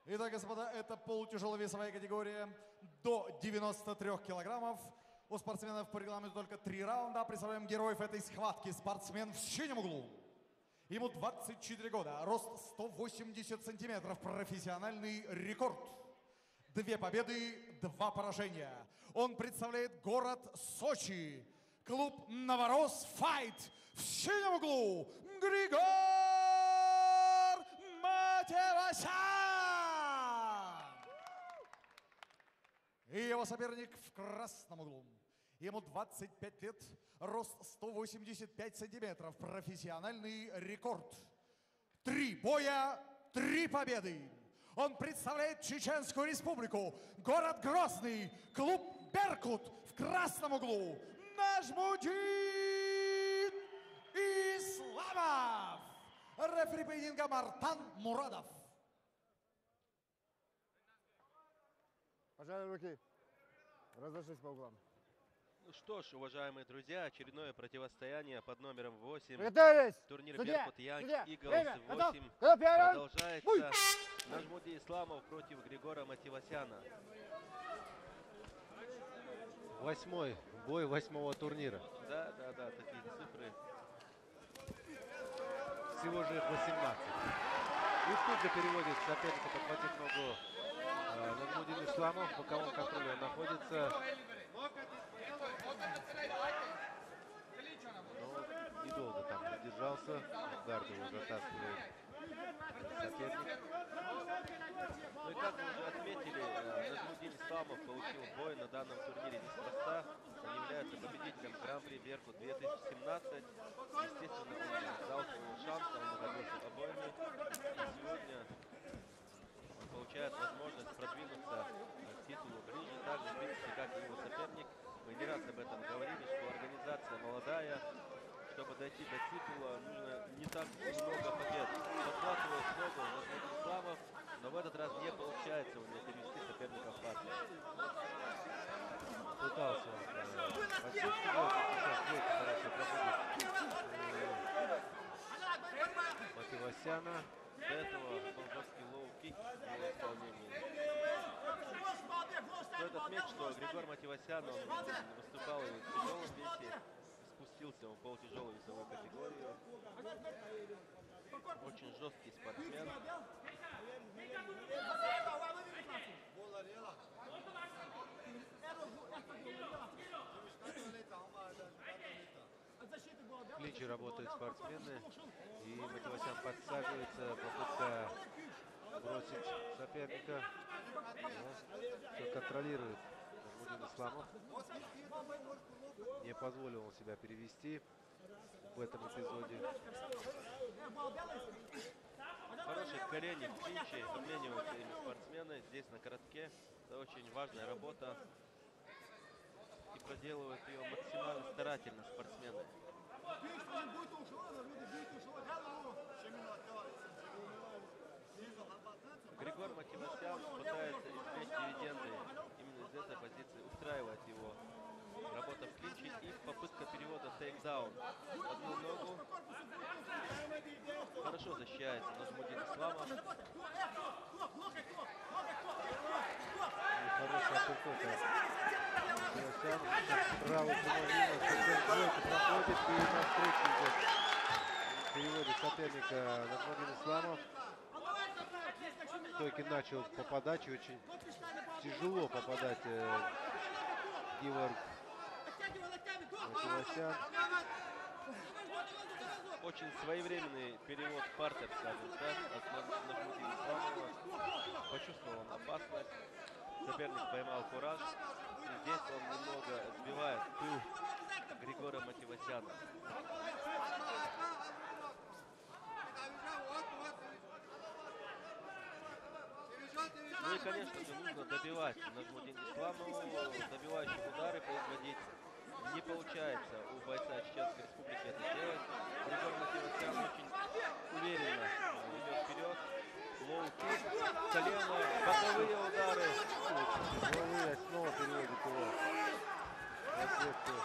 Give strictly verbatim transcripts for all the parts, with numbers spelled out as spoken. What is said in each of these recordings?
Итак, господа, это полутяжеловесовая категория до девяноста трёх килограммов. У спортсменов по регламенту только три раунда. Представляем героев этой схватки. Спортсмен в синем углу. Ему двадцать четыре года, рост сто восемьдесят сантиметров, профессиональный рекорд. Две победы, два поражения. Он представляет город Сочи. Клуб «Новорос Файт». В синем углу Григор Матевосян. И его соперник в красном углу. Ему двадцать пять лет, рост сто восемьдесят пять сантиметров, профессиональный рекорд. Три боя, три победы. Он представляет Чеченскую республику, город Грозный, клуб «Беркут» в красном углу. Нажмудин Исламов. Рефери поединка Мартан Мурадов. Пожали руки. Разошлись по углам. Ну что ж, уважаемые друзья, очередное противостояние под номером восемь. Приготовились! Турнир Судья! Беркут Янг Судья! Иглс Время! Готов! восемь Готов! Первый! продолжается. Буй! Нажмуди Исламов против Григора Матевосяна. Восьмой бой восьмого турнира. Да, да, да, такие цифры. Всего же их восемнадцать. И тут же переводит соперника, подхватив ногу Нажмудин Исламов. В боковом контроле он находится. Но недолго там задержался. Гард его затаскивает соперник. Ну и как вы уже отметили, Нажмудин Исламов получил бой на данном турнире неспроста. Он является победителем Гран-при Беркут две тысячи семнадцать. Естественно, он дал свой шанс, он добился обоими. И сегодня он получает возможность продвинуться к титулу ближе, так же, в принципе, как и его соперник. Мы не раз об этом говорили, что организация молодая. Чтобы дойти до титула, нужно не так много побед. Подхватывает ногу Нажмудин Исламов, но в этот раз не получается у него перевести соперника в партию. Пытался он подчеркивать, сейчас будет хорошо проходит Матевосяна. До этого был жесткий лоу-кик в его исполнении. Стоит отметить, что Григор Матевосян, он выступал и в тяжелом весе, спустился в полутяжелую весовую категорию. Очень жесткий спортсмен. В клинче работают спортсмены. И Матевосян подсаживается. Попытка бросить соперника. Но все контролирует Нажмудин Исламов. Не позволил он себя перевести в этом эпизоде. Хорошие колени в клинче, обмениваются ими спортсмены. Здесь на коротке. Это очень важная работа. И проделывают ее максимально старательно спортсмены. Григор Матевосян пытается извлечь дивиденды именно из этой позиции, устраивает его работа в клинче и попытка перевода тейкдаун. Одну ногу. Хорошо защищается Нажмудин Исламов. И хорошая апперкота. Матевосян правый прямой двойку проходит и навстречу идет. Переводит соперника Нажмудин Исламов. Стойки начал по подаче, очень тяжело попадать э, Георг Матевосян. Очень своевременный перевод в партер, скажем так, от Нажмудина Исламова. Почувствовал он опасность. Соперник поймал кураж. И здесь он немного сбивает пыл Григора Матевосяна. Ну и, конечно же, нужно добивать Нажмудин Исламову, добивающие удары производить. Не получается у бойца Чеченской Республики это делать. Григор Матевосян очень уверенно идет вперед. Лоу-кик, колено, боковые удары. Тяжелые, снова переводит его на сетку.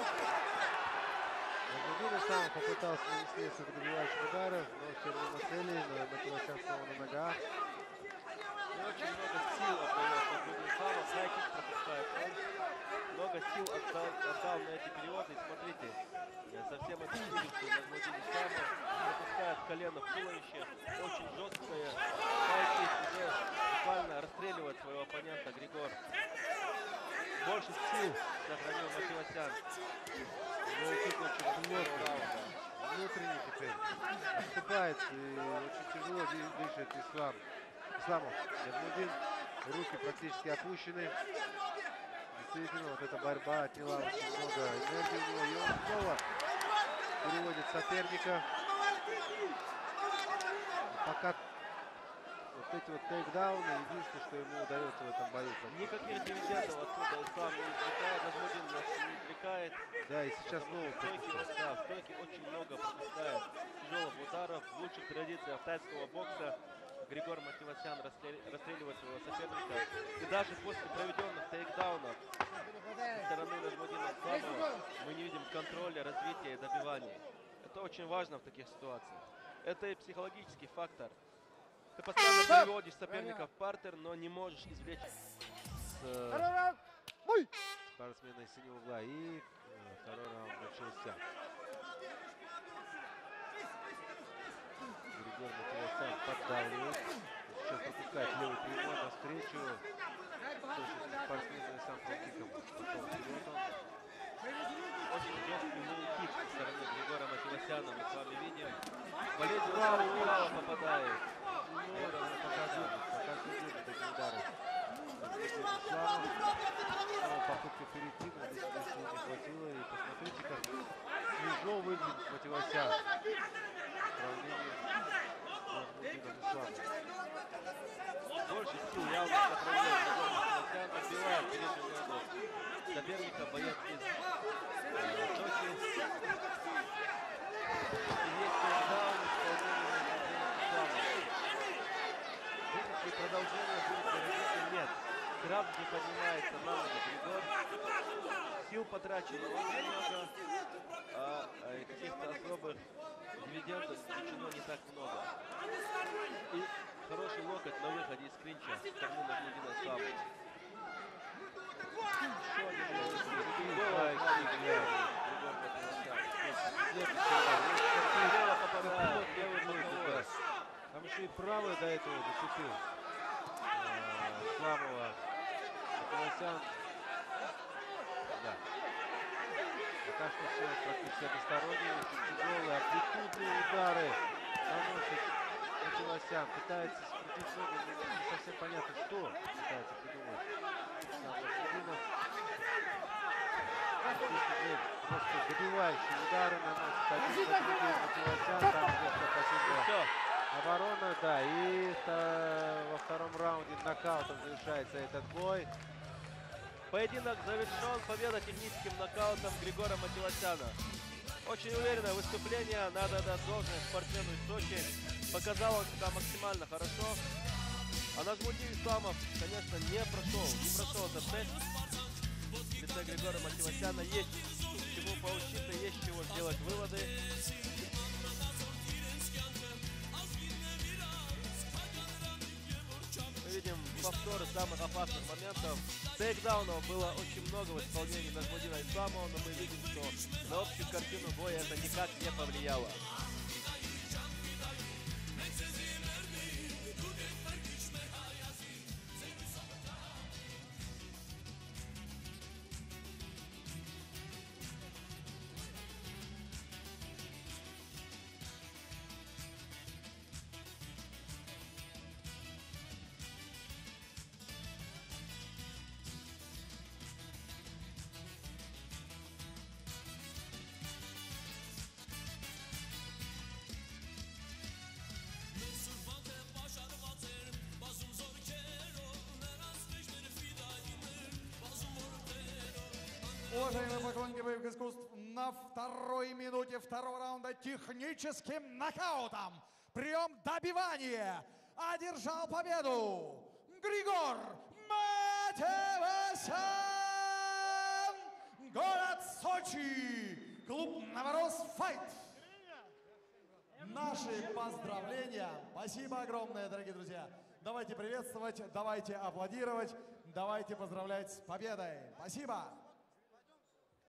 Нажмудин Исламов попытался нанести несколько добивающих ударов, но все равно на цели, но Матевосян снова на ногах. больше сил сохранил Матевосян. Ну, и тут очень плотно. Внутренний теперь отступает и очень тяжело дышит Ислам. Исламов. Нажмудин. Руки практически опущены. Действительно, вот эта борьба отняла очень много энергии у него. И он снова переводит соперника. Пока вот эти вот тейкдауны, единственное, что ему удается в этом бою. Никаких дивидендов оттуда Ислам не извлекает, Нажмудин нас не извлекает. Да, и сейчас снова Стойки, да, в стойке очень много пропускает тяжелых ударов. В лучших традициях тайского бокса Григор Матевосян расстреливает своего соперника. И даже после проведенных тейкдаунов со стороны Нажмудина Исламова мы не видим контроля, развития и добивания. Это очень важно в таких ситуациях. Это и психологический фактор. Ты постоянно переводишь соперника в партер, но не можешь извлечь с спортсмена из синего угла. И э, второй раунд начался. Григор Матевосян поддавливает. Сейчас пропускает левый прямой навстречу. Точно спортсмена и сам фронтиком. Потом вперед он. очень жесткий лоу-кик со стороны Григора Матевосяна. Мы с вами видим. Болезнь справа попадает. Ну, пока держит, пока все держит эти удары. Исламов. Снова попытка перейти, но здесь сил не хватило. И посмотрите, как свежо выглядит Матевосян в сравнении с Нажмудином Исламовым. Больше сил явно сохраняет Григор Матевосян. Отбивает переднюю ногу соперника. Боец из Чоки. И есть тейкдаун в исполнении Нажмудина Исламова. Будет ли продолжение, будет ли развитие? Нет. Краб не поднимается на ноги Григор. Сил потрачено очень много, а, а каких-то особых дивидендов включено не так много. И хороший локоть на выходе из клинча со стороны Нажмудина Исламова. Еще один локоть. Григор Матевосян. Слева попадает. Левый боковой. Там еще и правый до этого зацепил Исламова. Матевосян. Да. Пока что все практически односторонние, очень тяжелые, амплитудные удары наносит Матевосян. Пытается скрутить ногу, но не совсем понятно, что пытается придумать сам Нажмудинов. Здесь уже просто добивающие удары наносит один за другим Матевосян. Там уже спасибо. Все. Оборона, да, и то, во втором раунде нокаутом завершается этот бой. Поединок завершен. Победа техническим нокаутом Григора Матевосяна. Очень уверенное выступление. Надо отдать должное спортсмену из Сочи. Показал он себя максимально хорошо. А Нажмудин Исламов, конечно, не прошел. Не прошел этот тест. В лице Григора Матевосяна есть чему поучиться, есть чего сделать выводы. Мы видим повторы самых опасных моментов. Тейкдаунов было очень много в исполнении Нажмудина Исламова, но мы видим, что на общую картину боя это никак не повлияло. Уважаемые поклонники боевых искусств, на второй минуте второго раунда техническим нокаутом, прием добивания, одержал победу Григор Матевосян, город Сочи, клуб Новорос Файт. Наши поздравления. Спасибо огромное, дорогие друзья. Давайте приветствовать, давайте аплодировать, давайте поздравлять с победой. Спасибо.